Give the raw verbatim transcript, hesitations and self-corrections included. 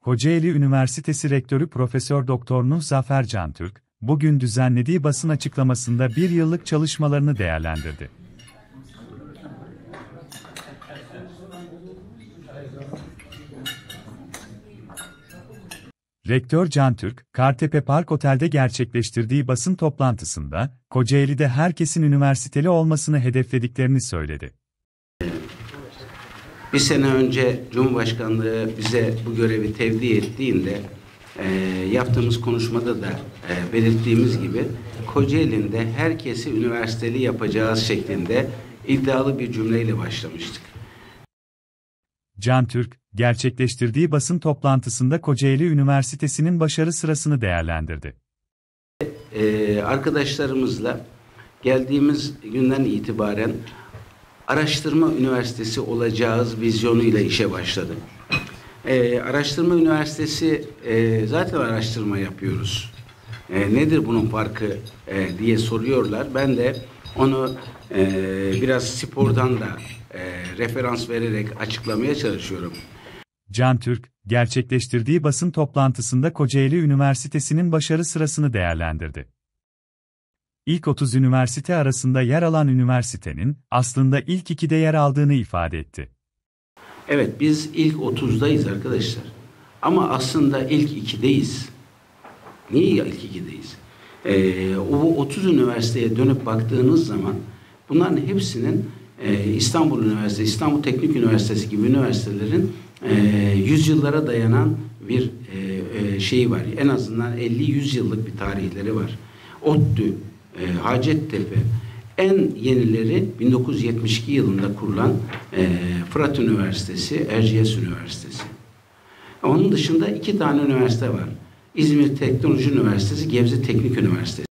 Kocaeli Üniversitesi Rektörü Profesör Doktor Nuh Zafer Cantürk, bugün düzenlediği basın açıklamasında bir yıllık çalışmalarını değerlendirdi. Rektör Cantürk, Kartepe Park Otel'de gerçekleştirdiği basın toplantısında, Kocaeli'de herkesin üniversiteli olmasını hedeflediklerini söyledi. Bir sene önce Cumhurbaşkanlığı bize bu görevi tevdi ettiğinde e, yaptığımız konuşmada da e, belirttiğimiz gibi Kocaeli'nde herkesi üniversiteli yapacağız şeklinde iddialı bir cümleyle başlamıştık. Cantürk, gerçekleştirdiği basın toplantısında Kocaeli Üniversitesi'nin başarı sırasını değerlendirdi. E, arkadaşlarımızla geldiğimiz günden itibaren araştırma üniversitesi olacağız vizyonuyla işe başladık. Ee, araştırma üniversitesi e, zaten araştırma yapıyoruz. E, nedir bunun farkı e, diye soruyorlar. Ben de onu e, biraz spordan da e, referans vererek açıklamaya çalışıyorum. Cantürk, gerçekleştirdiği basın toplantısında Kocaeli Üniversitesi'nin başarı sırasını değerlendirdi. İlk otuz üniversite arasında yer alan üniversitenin, aslında ilk ikide yer aldığını ifade etti. Evet, biz ilk otuzdayız arkadaşlar. Ama aslında ilk ikideyiz. Niye ya ilk ikideyiz? Ee, o otuz üniversiteye dönüp baktığınız zaman bunların hepsinin e, İstanbul Üniversitesi, İstanbul Teknik Üniversitesi gibi üniversitelerin e, yüzyıllara dayanan bir e, e, şeyi var. En azından elli yüz yıllık bir tarihleri var. ODTÜ, E, Hacettepe, en yenileri bin dokuz yüz yetmiş iki yılında kurulan e, Fırat Üniversitesi, Erciyes Üniversitesi. Onun dışında iki tane üniversite var. İzmir Teknoloji Üniversitesi, Gebze Teknik Üniversitesi.